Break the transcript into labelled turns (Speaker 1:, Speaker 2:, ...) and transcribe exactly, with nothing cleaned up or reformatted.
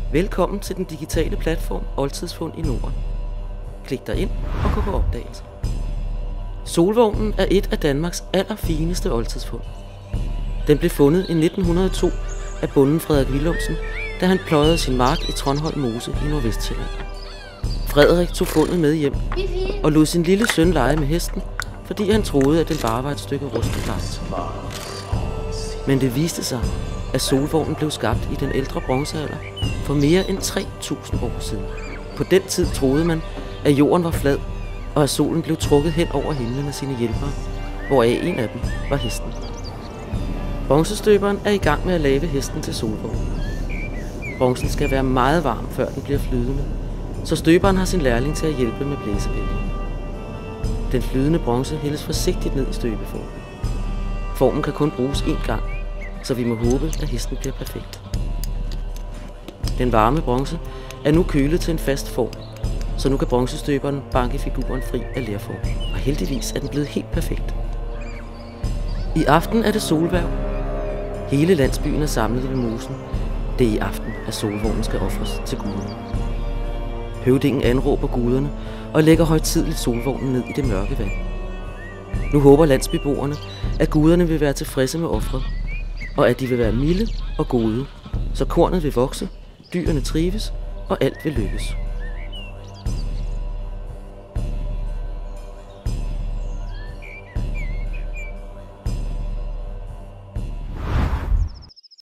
Speaker 1: Velkommen til den digitale platform Oldtidsfund i Norden. Klik dig ind og gå på opdagelse. Solvognen er et af Danmarks allerfineste oldtidsfund. Den blev fundet i nitten hundrede og to af bonden Frederik Willumsen, da han pløjede sin mark i Trondholm Mose i Nordvestsjælland. Frederik tog fundet med hjem og lod sin lille søn lege med hesten, fordi han troede, at den bare var et stykke rustet legetøj. Men det viste sig, at solvognen blev skabt i den ældre bronzealder for mere end tre tusind år siden. På den tid troede man, at jorden var flad, og at solen blev trukket hen over himlen af sine hjælpere, hvoraf en af dem var hesten. Bronzestøberen er i gang med at lave hesten til solvognen. Bronzen skal være meget varm, før den bliver flydende, så støberen har sin lærling til at hjælpe med blæsebælgen. Den flydende bronze hældes forsigtigt ned i støbeformen. Formen kan kun bruges én gang, så vi må håbe, at hesten bliver perfekt. Den varme bronze er nu kølet til en fast form, så nu kan bronzestøberen banke figuren fri af lerformen. Og heldigvis er den blevet helt perfekt. I aften er det solhverv. Hele landsbyen er samlet ved mosen. Det er i aften, at solvognen skal ofres til guderne. Høvdingen anråber guderne og lægger højtideligt solvognen ned i det mørke vand. Nu håber landsbyboerne, at guderne vil være tilfredse med offret, og at de vil være milde og gode, så kornet vil vokse, dyrene trives og alt vil lykkes.